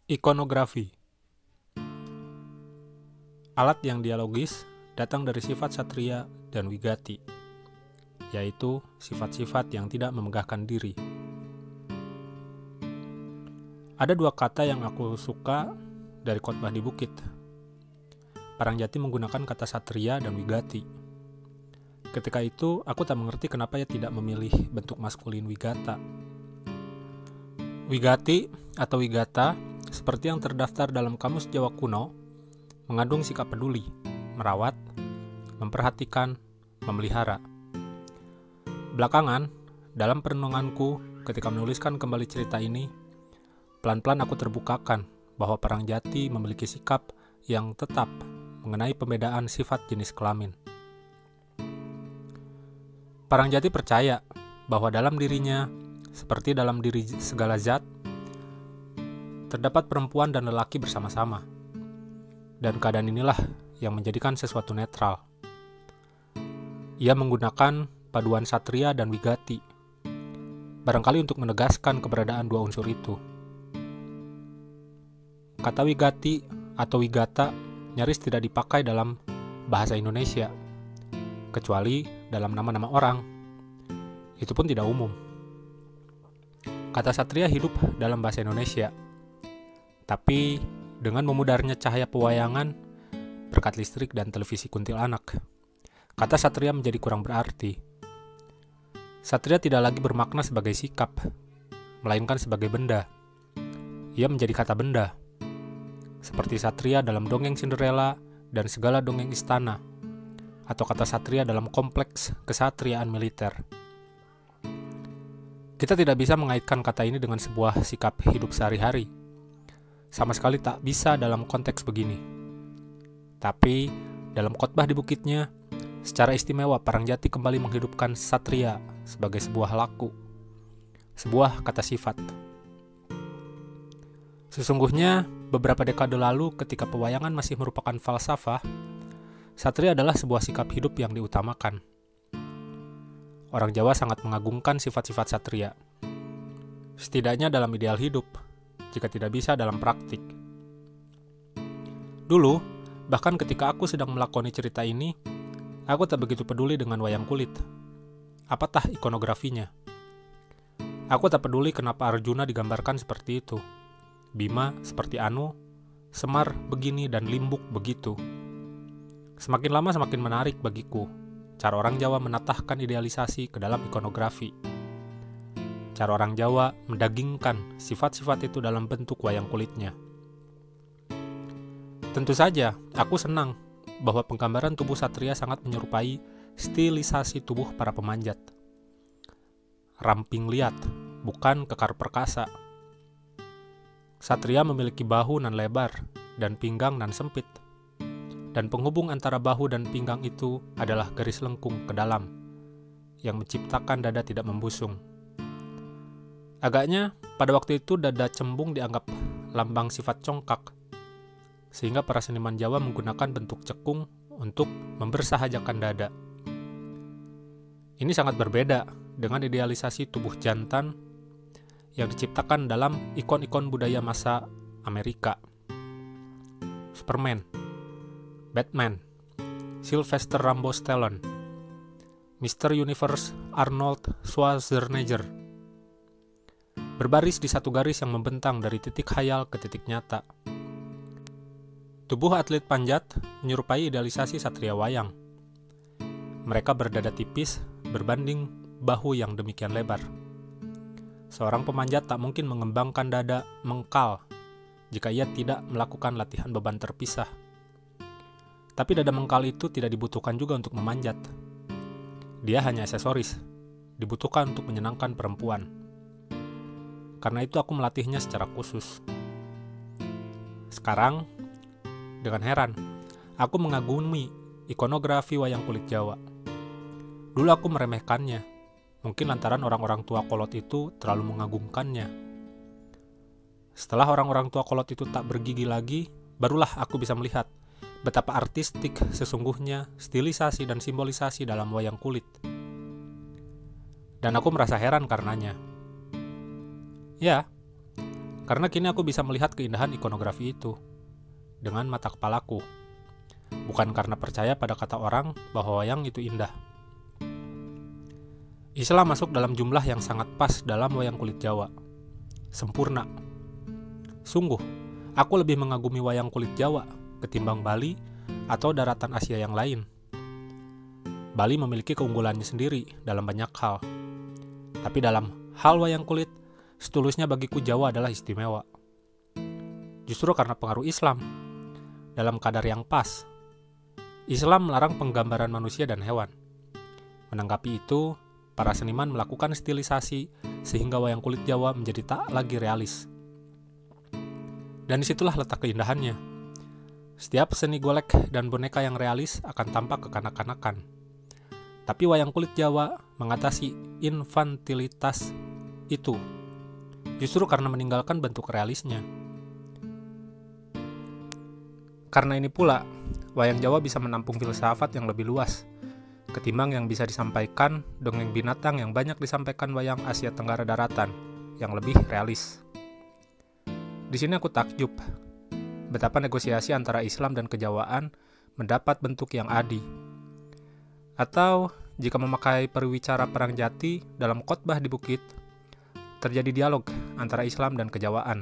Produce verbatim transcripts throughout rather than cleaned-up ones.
Ikonografi. Alat yang dialogis datang dari sifat satria dan wigati, yaitu sifat-sifat yang tidak memegahkan diri. Ada dua kata yang aku suka dari khotbah di bukit. Parangjati menggunakan kata satria dan wigati. Ketika itu, aku tak mengerti kenapa ia tidak memilih bentuk maskulin wigata. Wigati atau wigata, seperti yang terdaftar dalam Kamus Jawa Kuno, mengandung sikap peduli, merawat, memperhatikan, memelihara. Belakangan, dalam perenunganku ketika menuliskan kembali cerita ini, pelan-pelan aku terbukakan bahwa Parangjati memiliki sikap yang tetap mengenai pembedaan sifat jenis kelamin. Parangjati percaya bahwa dalam dirinya, seperti dalam diri segala zat, terdapat perempuan dan lelaki bersama-sama. Dan keadaan inilah yang menjadikan sesuatu netral. Ia menggunakan paduan satria dan wigati, barangkali untuk menegaskan keberadaan dua unsur itu. Kata wigati atau wigata nyaris tidak dipakai dalam bahasa Indonesia, kecuali dalam nama-nama orang. Itu pun tidak umum. Kata satria hidup dalam bahasa Indonesia, tapi dengan memudarnya cahaya pewayangan berkat listrik dan televisi kuntilanak, kata satria menjadi kurang berarti. Satria tidak lagi bermakna sebagai sikap, melainkan sebagai benda. Ia menjadi kata benda, seperti satria dalam dongeng Cinderella dan segala dongeng istana, atau kata satria dalam kompleks kesatriaan militer. Kita tidak bisa mengaitkan kata ini dengan sebuah sikap hidup sehari-hari. Sama sekali tak bisa dalam konteks begini. Tapi, dalam khotbah di bukitnya, secara istimewa Parangjati kembali menghidupkan satria sebagai sebuah laku, sebuah kata sifat. Sesungguhnya, beberapa dekade lalu ketika pewayangan masih merupakan falsafah, satria adalah sebuah sikap hidup yang diutamakan. Orang Jawa sangat mengagungkan sifat-sifat satria, setidaknya dalam ideal hidup, jika tidak bisa dalam praktik. Dulu, bahkan ketika aku sedang melakoni cerita ini, aku tak begitu peduli dengan wayang kulit. Apatah ikonografinya? Aku tak peduli kenapa Arjuna digambarkan seperti itu, Bima seperti Anu, Semar begini dan Limbuk begitu. Semakin lama semakin menarik bagiku cara orang Jawa menatahkan idealisasi ke dalam ikonografi. Cara orang Jawa mendagingkan sifat-sifat itu dalam bentuk wayang kulitnya. Tentu saja, aku senang bahwa penggambaran tubuh satria sangat menyerupai stilisasi tubuh para pemanjat. Ramping liat, bukan kekar perkasa. Satria memiliki bahu nan lebar dan pinggang nan sempit. Dan penghubung antara bahu dan pinggang itu adalah garis lengkung ke dalam, yang menciptakan dada tidak membusung. Agaknya, pada waktu itu dada cembung dianggap lambang sifat congkak, sehingga para seniman Jawa menggunakan bentuk cekung untuk membersahajakan dada. Ini sangat berbeda dengan idealisasi tubuh jantan yang diciptakan dalam ikon-ikon budaya masa Amerika. Superman, Batman, Sylvester Rambo Stallone, Mister Universe Arnold Schwarzenegger, berbaris di satu garis yang membentang dari titik khayal ke titik nyata. Tubuh atlet panjat menyerupai idealisasi satria wayang. Mereka berdada tipis berbanding bahu yang demikian lebar. Seorang pemanjat tak mungkin mengembangkan dada mengkal jika ia tidak melakukan latihan beban terpisah. Tapi dada mengkal itu tidak dibutuhkan juga untuk memanjat. Dia hanya aksesoris, dibutuhkan untuk menyenangkan perempuan. Karena itu aku melatihnya secara khusus. Sekarang, dengan heran, aku mengagumi ikonografi wayang kulit Jawa. Dulu aku meremehkannya, mungkin lantaran orang-orang tua kolot itu terlalu mengagumkannya. Setelah orang-orang tua kolot itu tak bergigi lagi, barulah aku bisa melihat betapa artistik sesungguhnya stilisasi dan simbolisasi dalam wayang kulit. Dan aku merasa heran karenanya. Ya, Karena kini aku bisa melihat keindahan ikonografi itu dengan mata kepalaku, bukan karena percaya pada kata orang bahwa wayang itu indah. Islam masuk dalam jumlah yang sangat pas dalam wayang kulit Jawa. Sempurna. Sungguh, aku lebih mengagumi wayang kulit Jawa ketimbang Bali atau daratan Asia yang lain. Bali memiliki keunggulannya sendiri dalam banyak hal. Tapi dalam hal wayang kulit, setulusnya bagiku Jawa adalah istimewa. Justru karena pengaruh Islam, dalam kadar yang pas, Islam melarang penggambaran manusia dan hewan. Menanggapi itu, para seniman melakukan stilisasi sehingga wayang kulit Jawa menjadi tak lagi realis. Dan disitulah letak keindahannya. Setiap seni golek dan boneka yang realis akan tampak kekanak-kanakan. Tapi wayang kulit Jawa mengatasi infantilitas itu, justru karena meninggalkan bentuk realisnya. Karena ini pula, wayang Jawa bisa menampung filsafat yang lebih luas, ketimbang yang bisa disampaikan dongeng binatang yang banyak disampaikan wayang Asia Tenggara daratan, yang lebih realis. Di sini aku takjub, betapa negosiasi antara Islam dan kejawaan mendapat bentuk yang adi. Atau, jika memakai perwicara perang jati dalam khotbah di bukit, terjadi dialog antara Islam dan kejawaan.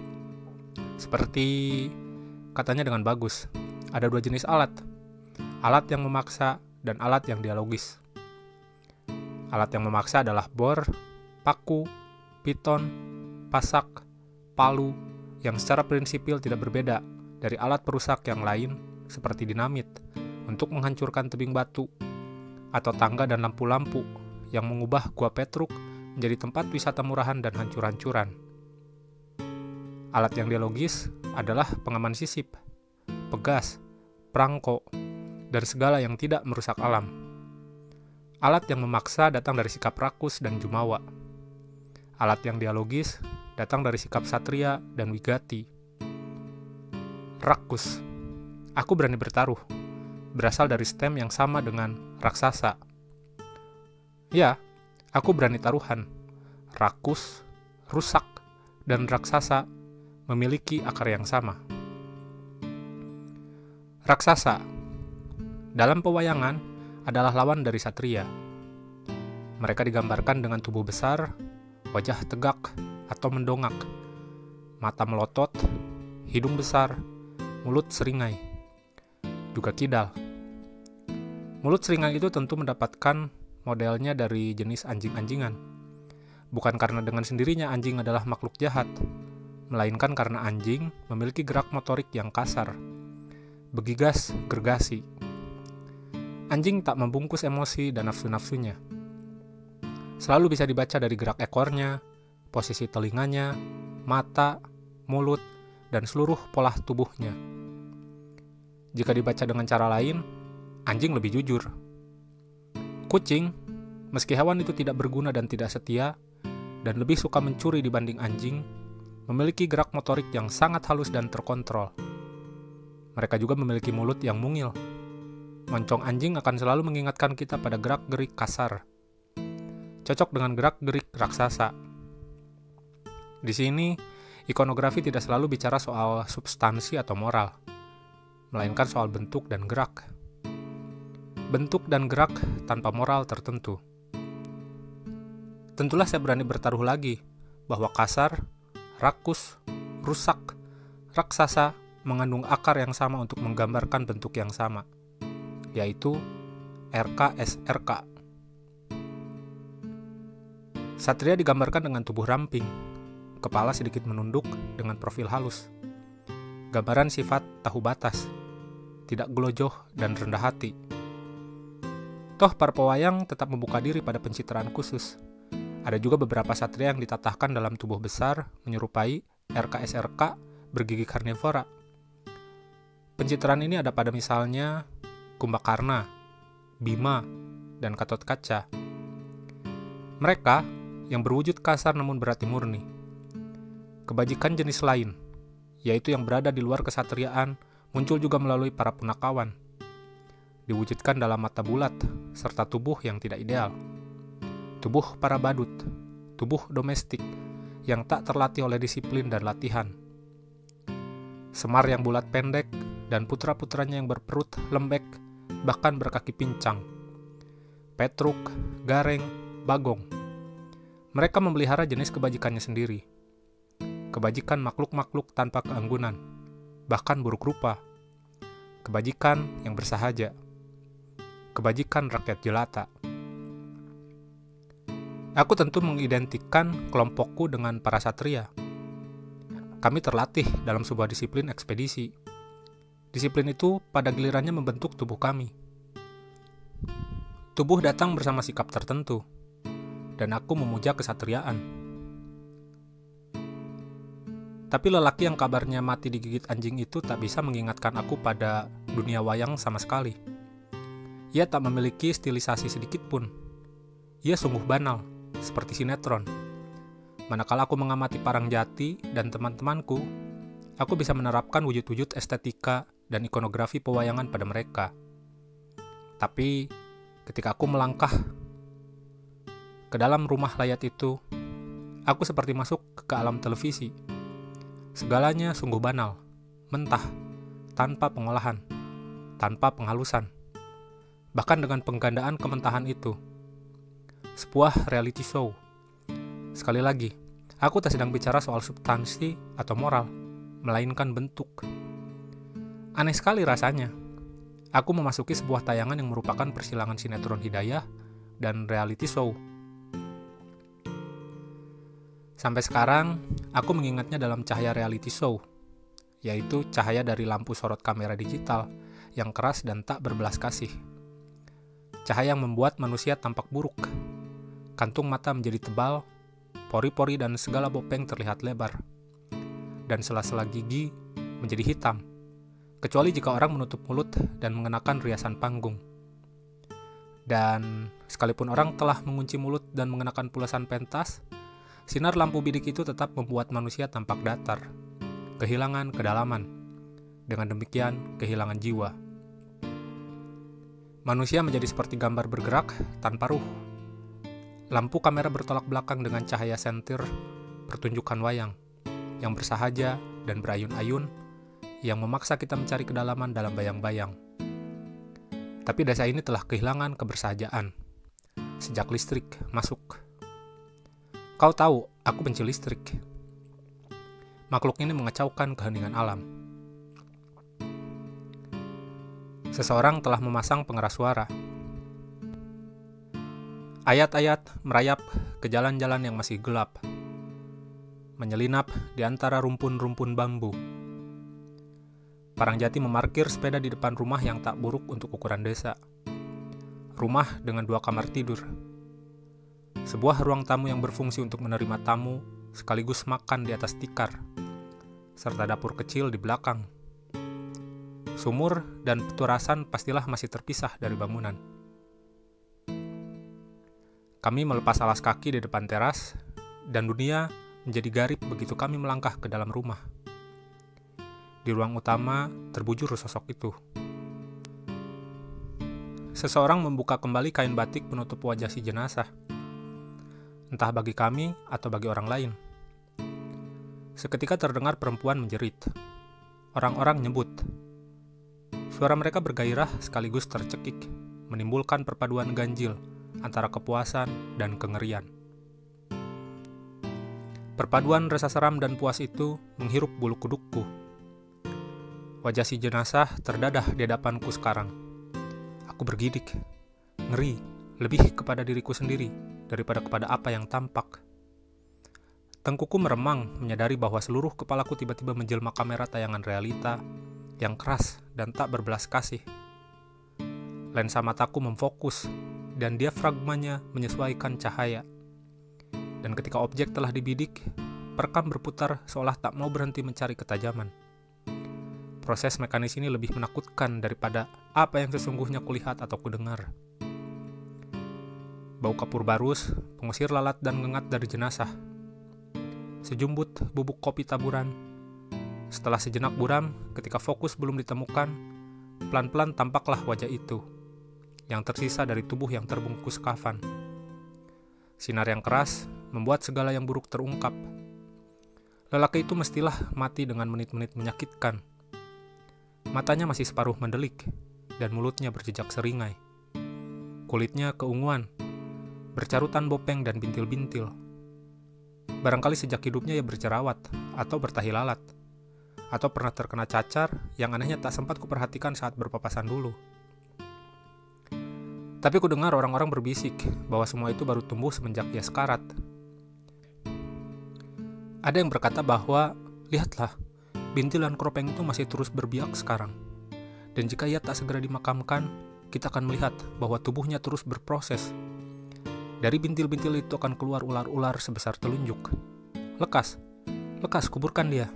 Seperti katanya dengan bagus, ada dua jenis alat, alat yang memaksa dan alat yang dialogis. Alat yang memaksa adalah bor, paku, piton, pasak, palu, yang secara prinsipil tidak berbeda dari alat perusak yang lain seperti dinamit untuk menghancurkan tebing batu, atau tangga dan lampu-lampu yang mengubah Gua Petruk menjadi tempat wisata murahan dan hancur-hancuran. Alat yang dialogis adalah pengaman sisip, pegas, perangko, dan segala yang tidak merusak alam. Alat yang memaksa datang dari sikap rakus dan jumawa. Alat yang dialogis datang dari sikap satria dan wigati. Rakus, aku berani bertaruh, berasal dari stem yang sama dengan raksasa. Ya, aku berani taruhan. Rakus, rusak, dan raksasa memiliki akar yang sama. Raksasa dalam pewayangan adalah lawan dari satria. Mereka digambarkan dengan tubuh besar, wajah tegak atau mendongak, mata melotot, hidung besar, mulut seringai, juga kidal. Mulut seringai itu tentu mendapatkan modelnya dari jenis anjing-anjingan. Bukan karena dengan sendirinya anjing adalah makhluk jahat, melainkan karena anjing memiliki gerak motorik yang kasar, begigas, gergasi. Anjing tak membungkus emosi dan nafsu-nafsunya. Selalu bisa dibaca dari gerak ekornya, posisi telinganya, mata, mulut, dan seluruh pola tubuhnya. Jika dibaca dengan cara lain, anjing lebih jujur. Kucing, meski hewan itu tidak berguna dan tidak setia, dan lebih suka mencuri dibanding anjing, memiliki gerak motorik yang sangat halus dan terkontrol. Mereka juga memiliki mulut yang mungil. Moncong anjing akan selalu mengingatkan kita pada gerak-gerik kasar. Cocok dengan gerak-gerik raksasa. Di sini, ikonografi tidak selalu bicara soal substansi atau moral, melainkan soal bentuk dan gerak. Bentuk dan gerak tanpa moral tertentu. Tentulah saya berani bertaruh lagi bahwa kasar, rakus, rusak, raksasa mengandung akar yang sama untuk menggambarkan bentuk yang sama, yaitu R K S R K. Satria digambarkan dengan tubuh ramping, kepala sedikit menunduk dengan profil halus. Gambaran sifat tahu batas, tidak gelojoh dan rendah hati. Toh para pewayang tetap membuka diri pada pencitraan khusus. Ada juga beberapa satria yang ditatahkan dalam tubuh besar menyerupai R K S R K bergigi karnivora. Pencitraan ini ada pada misalnya Kumbakarna, Bima, dan Gatotkaca. Mereka yang berwujud kasar namun berhati murni. Kebajikan jenis lain, yaitu yang berada di luar kesatriaan, muncul juga melalui para punakawan. Diwujudkan dalam mata bulat, serta tubuh yang tidak ideal. Tubuh para badut, tubuh domestik, yang tak terlatih oleh disiplin dan latihan. Semar yang bulat pendek dan putra-putranya yang berperut lembek, bahkan berkaki pincang. Petruk, Gareng, Bagong. Mereka memelihara jenis kebajikannya sendiri. Kebajikan makhluk-makhluk tanpa keanggunan, bahkan buruk rupa. Kebajikan yang bersahaja. Kebajikan rakyat jelata. Aku tentu mengidentikan kelompokku dengan para satria. Kami terlatih dalam sebuah disiplin ekspedisi. Disiplin itu pada gilirannya membentuk tubuh kami. Tubuh datang bersama sikap tertentu, dan aku memuja kesatriaan. Tapi lelaki yang kabarnya mati digigit anjing itu tak bisa mengingatkan aku pada dunia wayang sama sekali. Ia tak memiliki stilisasi sedikit pun. Ia sungguh banal, seperti sinetron. Manakala aku mengamati Parangjati dan teman-temanku, aku bisa menerapkan wujud-wujud estetika dan ikonografi pewayangan pada mereka. Tapi, ketika aku melangkah ke dalam rumah layat itu, aku seperti masuk ke alam televisi. Segalanya sungguh banal, mentah, tanpa pengolahan, tanpa penghalusan. Bahkan dengan penggandaan kementahan itu. Sebuah reality show. Sekali lagi, aku tak sedang bicara soal substansi atau moral, melainkan bentuk. Aneh sekali rasanya. Aku memasuki sebuah tayangan yang merupakan persilangan sinetron hidayah dan reality show. Sampai sekarang, aku mengingatnya dalam cahaya reality show, yaitu cahaya dari lampu sorot kamera digital yang keras dan tak berbelas kasih. Cahaya yang membuat manusia tampak buruk. Kantung mata menjadi tebal, pori-pori dan segala bopeng terlihat lebar, dan sela-sela gigi menjadi hitam, kecuali jika orang menutup mulut dan mengenakan riasan panggung. Dan sekalipun orang telah mengunci mulut dan mengenakan pulasan pentas, sinar lampu bidik itu tetap membuat manusia tampak datar, kehilangan kedalaman, dengan demikian kehilangan jiwa. Manusia menjadi seperti gambar bergerak tanpa ruh. Lampu kamera bertolak belakang dengan cahaya sentir pertunjukan wayang, yang bersahaja dan berayun-ayun, yang memaksa kita mencari kedalaman dalam bayang-bayang. Tapi desa ini telah kehilangan kebersahajaan sejak listrik masuk. Kau tahu, aku benci listrik. Makhluk ini mengacaukan keheningan alam. Seseorang telah memasang pengeras suara. Ayat-ayat merayap ke jalan-jalan yang masih gelap, menyelinap di antara rumpun-rumpun bambu. Parangjati memarkir sepeda di depan rumah yang tak buruk untuk ukuran desa. Rumah dengan dua kamar tidur. Sebuah ruang tamu yang berfungsi untuk menerima tamu sekaligus makan di atas tikar, serta dapur kecil di belakang. Sumur dan peturasan pastilah masih terpisah dari bangunan. Kami melepas alas kaki di depan teras, dan dunia menjadi garip begitu kami melangkah ke dalam rumah. Di ruang utama terbujur sosok itu. Seseorang membuka kembali kain batik penutup wajah si jenazah. Entah bagi kami atau bagi orang lain. Seketika terdengar perempuan menjerit. Orang-orang nyebut. Suara mereka bergairah sekaligus tercekik, menimbulkan perpaduan ganjil antara kepuasan dan kengerian. Perpaduan rasa seram dan puas itu menghirup bulu kudukku. Wajah si jenazah terdadah di hadapanku sekarang. Aku bergidik, ngeri, lebih kepada diriku sendiri daripada kepada apa yang tampak. Tengkuku meremang menyadari bahwa seluruh kepalaku tiba-tiba menjelma kamera tayangan realita yang keras dan tak berbelas kasih. Lensa mataku memfokus dan diafragmanya menyesuaikan cahaya. Dan ketika objek telah dibidik, perekam berputar seolah tak mau berhenti mencari ketajaman. Proses mekanis ini lebih menakutkan daripada apa yang sesungguhnya kulihat atau kudengar. Bau kapur barus, pengusir lalat dan ngengat dari jenazah. Sejumbut bubuk kopi taburan. Setelah sejenak buram, ketika fokus belum ditemukan, pelan-pelan tampaklah wajah itu, yang tersisa dari tubuh yang terbungkus kafan. Sinar yang keras membuat segala yang buruk terungkap, Lelaki itu mestilah mati dengan menit-menit menyakitkan. Matanya masih separuh mendelik, dan mulutnya berjejak seringai. Kulitnya keunguan, bercarutan bopeng dan bintil-bintil. Barangkali sejak hidupnya ia berjerawat, atau bertahi lalat, atau pernah terkena cacar yang anehnya tak sempat kuperhatikan saat berpapasan dulu. Tapi ku dengar orang-orang berbisik bahwa semua itu baru tumbuh semenjak ia sekarat. Ada yang berkata bahwa, lihatlah, bintil dan kropeng itu masih terus berbiak sekarang. Dan jika ia tak segera dimakamkan, kita akan melihat bahwa tubuhnya terus berproses. Dari bintil-bintil itu akan keluar ular-ular sebesar telunjuk. Lekas, lekas kuburkan dia.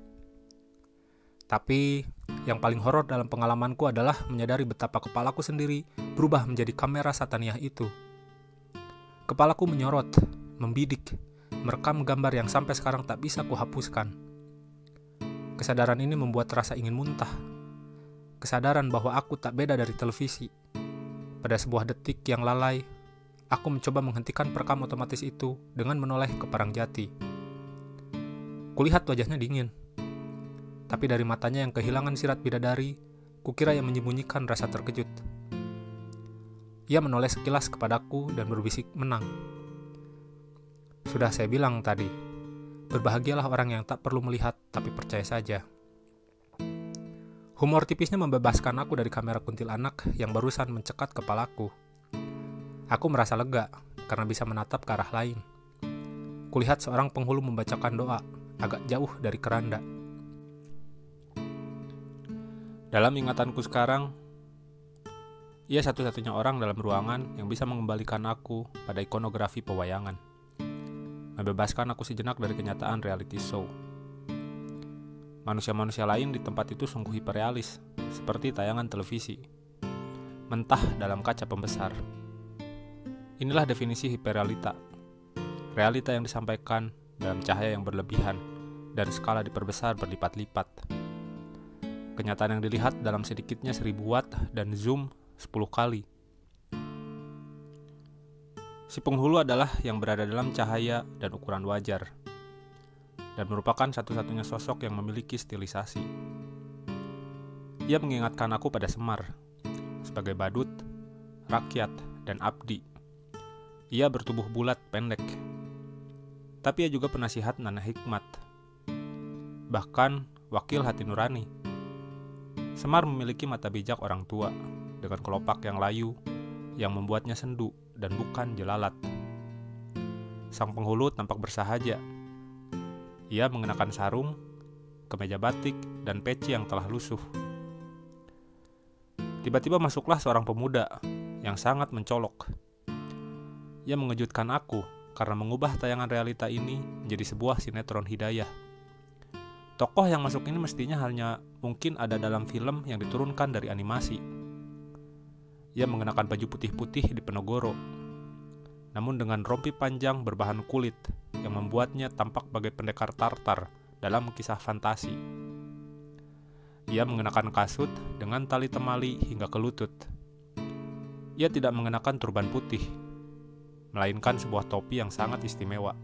Tapi, yang paling horor dalam pengalamanku adalah menyadari betapa kepalaku sendiri berubah menjadi kamera sataniah itu. Kepalaku menyorot, membidik, merekam gambar yang sampai sekarang tak bisa kuhapuskan. Kesadaran ini membuat rasa ingin muntah. Kesadaran bahwa aku tak beda dari televisi. Pada sebuah detik yang lalai, aku mencoba menghentikan perekam otomatis itu dengan menoleh ke Parang Jati. Kulihat wajahnya dingin. Tapi dari matanya yang kehilangan sirat bidadari, kukira ia menyembunyikan rasa terkejut. Ia menoleh sekilas kepadaku dan berbisik menang. Sudah saya bilang tadi, berbahagialah orang yang tak perlu melihat tapi percaya saja. Humor tipisnya membebaskan aku dari kamera kuntilanak yang barusan mencekat kepalaku. Aku merasa lega karena bisa menatap ke arah lain. Kulihat seorang penghulu membacakan doa agak jauh dari keranda. Dalam ingatanku sekarang, ia satu-satunya orang dalam ruangan yang bisa mengembalikan aku pada ikonografi pewayangan. Membebaskan aku sejenak dari kenyataan reality show. Manusia-manusia lain di tempat itu sungguh hiperrealis, seperti tayangan televisi. Mentah dalam kaca pembesar. Inilah definisi hiperrealita. Realita yang disampaikan dalam cahaya yang berlebihan dan skala diperbesar berlipat-lipat. Kenyataan yang dilihat dalam sedikitnya seribu watt dan zoom sepuluh kali. Si penghulu adalah yang berada dalam cahaya dan ukuran wajar, dan merupakan satu-satunya sosok yang memiliki stilisasi. Ia mengingatkan aku pada Semar, sebagai badut, rakyat, dan abdi. Ia bertubuh bulat pendek, tapi ia juga penasihat Nana Hikmat, bahkan wakil hati nurani. Semar memiliki mata bijak orang tua, dengan kelopak yang layu, yang membuatnya sendu dan bukan jelalat. Sang penghulu tampak bersahaja. Ia mengenakan sarung, kemeja batik, dan peci yang telah lusuh. Tiba-tiba masuklah seorang pemuda yang sangat mencolok. Ia mengejutkan aku karena mengubah tayangan realita ini menjadi sebuah sinetron hidayah. Tokoh yang masuk ini mestinya hanya mungkin ada dalam film yang diturunkan dari animasi. Ia mengenakan baju putih-putih di Penogoro, namun dengan rompi panjang berbahan kulit yang membuatnya tampak bagai pendekar Tartar dalam kisah fantasi. Ia mengenakan kasut dengan tali temali hingga ke lutut. Ia tidak mengenakan turban putih, melainkan sebuah topi yang sangat istimewa.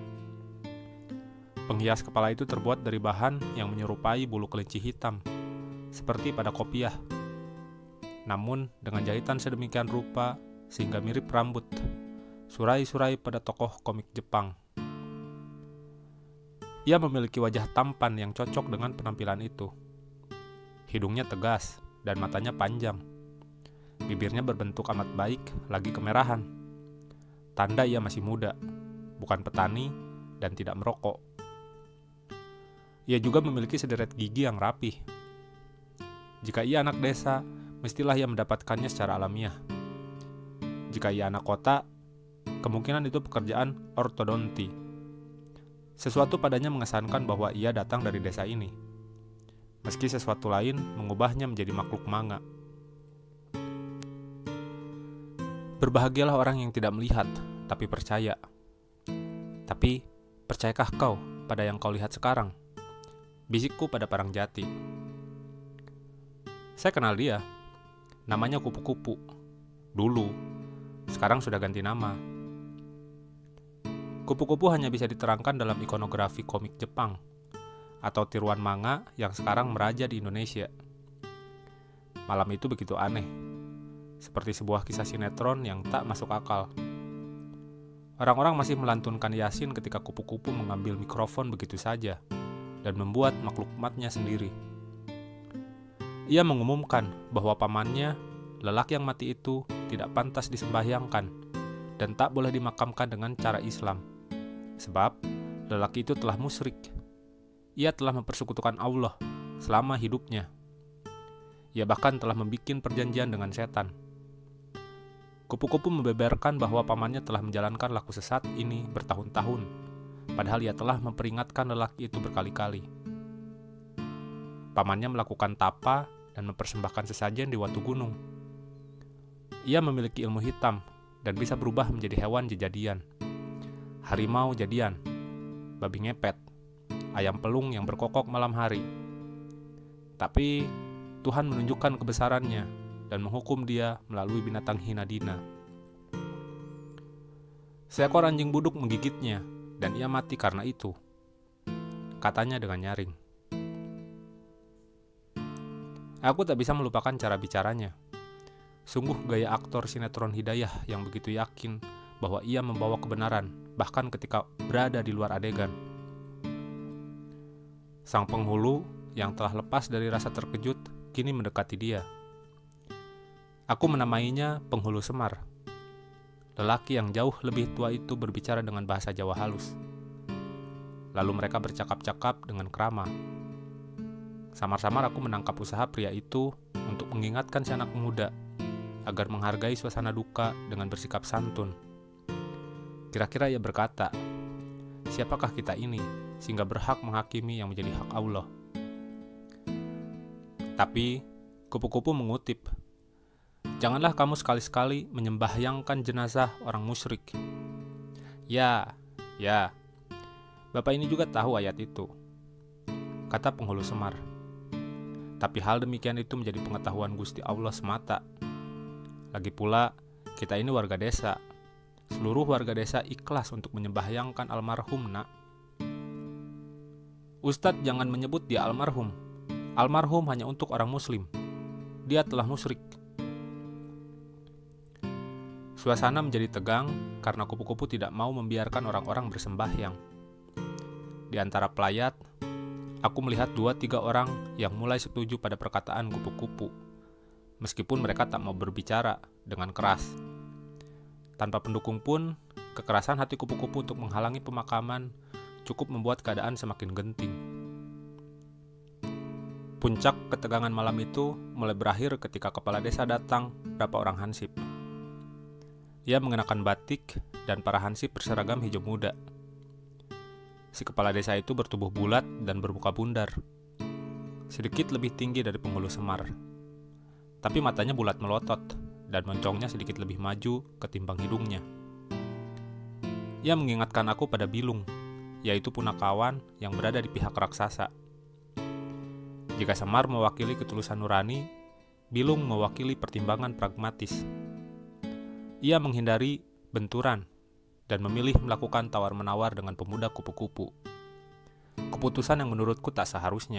Penghias kepala itu terbuat dari bahan yang menyerupai bulu kelinci hitam, seperti pada kopiah. Namun dengan jahitan sedemikian rupa sehingga mirip rambut, surai-surai pada tokoh komik Jepang. Ia memiliki wajah tampan yang cocok dengan penampilan itu. Hidungnya tegas dan matanya panjang. Bibirnya berbentuk amat baik, lagi kemerahan. Tanda ia masih muda, bukan petani, dan tidak merokok. Ia juga memiliki sederet gigi yang rapih. Jika ia anak desa, mestilah ia mendapatkannya secara alamiah. Jika ia anak kota, kemungkinan itu pekerjaan ortodonti. Sesuatu padanya mengesankan bahwa ia datang dari desa ini, meski sesuatu lain mengubahnya menjadi makhluk manga. Berbahagialah orang yang tidak melihat, tapi percaya. Tapi, percayakah kau pada yang kau lihat sekarang? Bisikku pada Parang Jati. Saya kenal dia. Namanya Kupu-Kupu. Dulu. Sekarang sudah ganti nama. Kupu-kupu hanya bisa diterangkan dalam ikonografi komik Jepang atau tiruan manga yang sekarang meraja di Indonesia. Malam itu begitu aneh, seperti sebuah kisah sinetron yang tak masuk akal. Orang-orang masih melantunkan Yasin ketika kupu-kupu mengambil mikrofon begitu saja dan membuat maklumatnya sendiri. Ia mengumumkan bahwa pamannya, lelaki yang mati itu, tidak pantas disembahyangkan dan tak boleh dimakamkan dengan cara Islam, sebab lelaki itu telah musyrik. Ia telah mempersekutukan Allah selama hidupnya. Ia bahkan telah membuat perjanjian dengan setan. Kupu-kupu membeberkan bahwa pamannya telah menjalankan laku sesat ini bertahun-tahun, padahal ia telah memperingatkan lelaki itu berkali-kali. Pamannya melakukan tapa dan mempersembahkan sesajen di Watu Gunung. Ia memiliki ilmu hitam dan bisa berubah menjadi hewan jejadian. Harimau jadian, babi ngepet, ayam pelung yang berkokok malam hari. Tapi Tuhan menunjukkan kebesarannya dan menghukum dia melalui binatang hinadina. Seekor anjing buduk menggigitnya dan ia mati karena itu, katanya dengan nyaring. Aku tak bisa melupakan cara bicaranya. Sungguh gaya aktor sinetron Hidayah yang begitu yakin bahwa ia membawa kebenaran, bahkan ketika berada di luar adegan. Sang penghulu yang telah lepas dari rasa terkejut kini mendekati dia. Aku menamainya Penghulu Semar. Lelaki yang jauh lebih tua itu berbicara dengan bahasa Jawa halus. Lalu mereka bercakap-cakap dengan krama. Samar-samar aku menangkap usaha pria itu untuk mengingatkan si anak muda agar menghargai suasana duka dengan bersikap santun. Kira-kira ia berkata, siapakah kita ini sehingga berhak menghakimi yang menjadi hak Allah? Tapi kupu-kupu mengutip, janganlah kamu sekali-sekali menyembahyangkan jenazah orang musyrik. Ya, ya, Bapak ini juga tahu ayat itu, kata Penghulu Semar. Tapi hal demikian itu menjadi pengetahuan Gusti Allah semata. Lagi pula, kita ini warga desa. Seluruh warga desa ikhlas untuk menyembahyangkan almarhum, nak. Ustadz jangan menyebut dia almarhum. Almarhum hanya untuk orang muslim. Dia telah musyrik. Suasana menjadi tegang karena kupu-kupu tidak mau membiarkan orang-orang bersembahyang. Di antara pelayat, aku melihat dua tiga orang yang mulai setuju pada perkataan kupu-kupu, meskipun mereka tak mau berbicara dengan keras. Tanpa pendukung pun, kekerasan hati kupu-kupu untuk menghalangi pemakaman cukup membuat keadaan semakin genting. Puncak ketegangan malam itu mulai berakhir ketika kepala desa datang beberapa orang hansip. Ia mengenakan batik dan para hansip berseragam hijau muda. Si kepala desa itu bertubuh bulat dan bermuka bundar, sedikit lebih tinggi dari Penghulu Semar. Tapi matanya bulat melotot dan moncongnya sedikit lebih maju ketimbang hidungnya. Ia mengingatkan aku pada Bilung, yaitu punakawan yang berada di pihak raksasa. Jika Semar mewakili ketulusan nurani, Bilung mewakili pertimbangan pragmatis. Ia menghindari benturan dan memilih melakukan tawar-menawar dengan pemuda kupu-kupu. Keputusan yang menurutku tak seharusnya.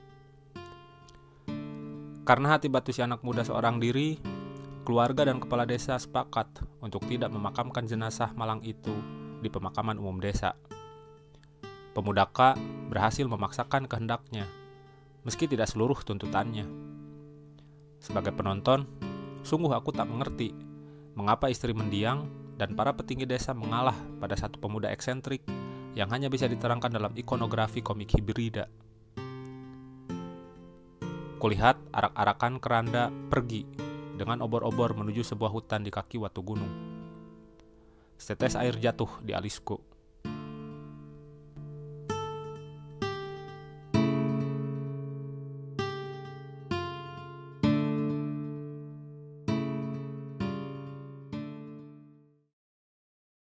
Karena hati batu si anak muda seorang diri, keluarga dan kepala desa sepakat untuk tidak memakamkan jenazah malang itu di pemakaman umum desa. Pemuda K berhasil memaksakan kehendaknya, meski tidak seluruh tuntutannya. Sebagai penonton, sungguh aku tak mengerti mengapa istri mendiang dan para petinggi desa mengalah pada satu pemuda eksentrik yang hanya bisa diterangkan dalam ikonografi komik hibrida. Kulihat arak-arakan keranda pergi dengan obor-obor menuju sebuah hutan di kaki Watu Gunung. Setetes air jatuh di alisku.